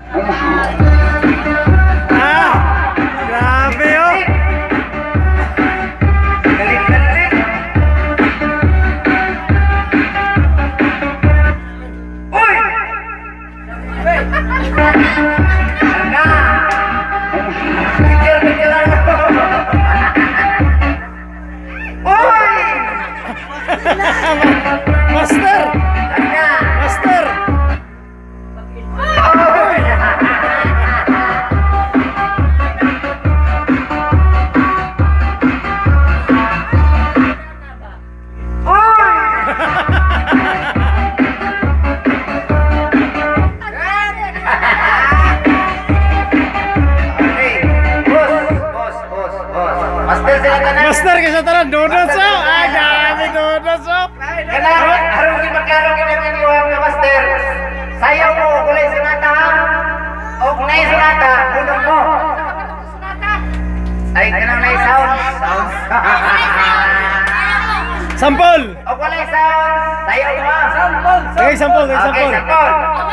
Grabe oh. Master. Master. Master ke sataran donut so. Dami donut so. Karena harus diperkara kita dengan master. Saya mo boleh sunata. Og nai sunata, budong mo. Ay kanang nai sound. Sampol. Og boleh sound. Saya mo. Sampol. Okay, sampol, sampol. Okay, sampol.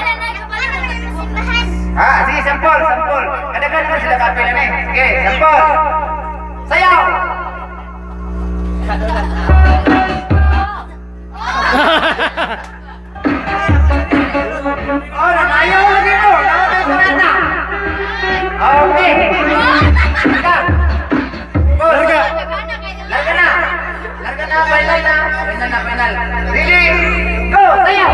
Sige sampol. Kadang-kadang ko sila kapila na eh. Sige, sampol. Sayaw. Oh, nanayaw lagi mo. Sunata. Okay. Larga. Larga na. Final. Ready? Go. Sayaw.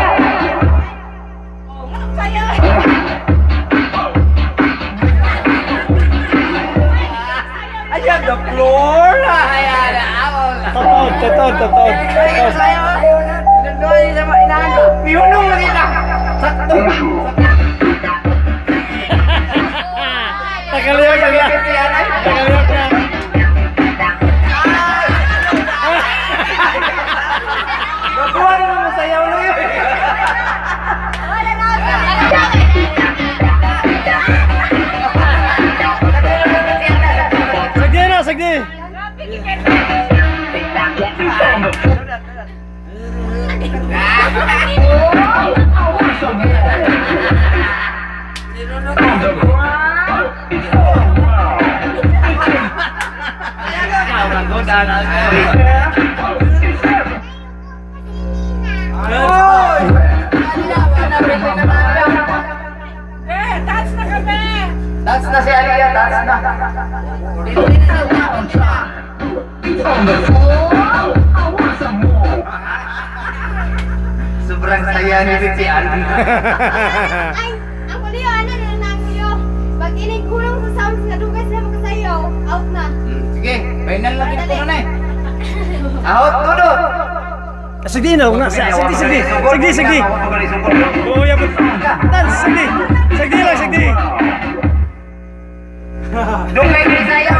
Ayan, the floor. Ayan, Totot. Piyunong lagi na. Sakto. Takaliwag na. Nakuha na mo sayaw na yun. Sagdi. Dance na si Alia, dance na. Sobrang saya ni si Alia. Ay, ang kuliyo, ano na lang kuliyo. Pag inigulong sa sounds nga doon kasi makasayaw, out na. Sige, final na pinito na eh. Out, tudo. Sagdi na, una. Sagdi. Oh, ya betul. Dance, sagdi. Dugay ni saya.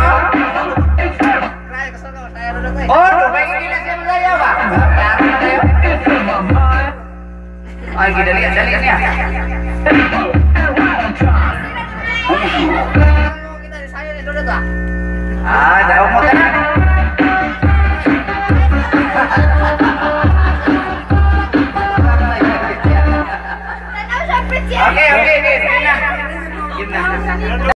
Oh, dugay ni saya ba? Ay, dali niya. Daw mo na. Okay, sige na.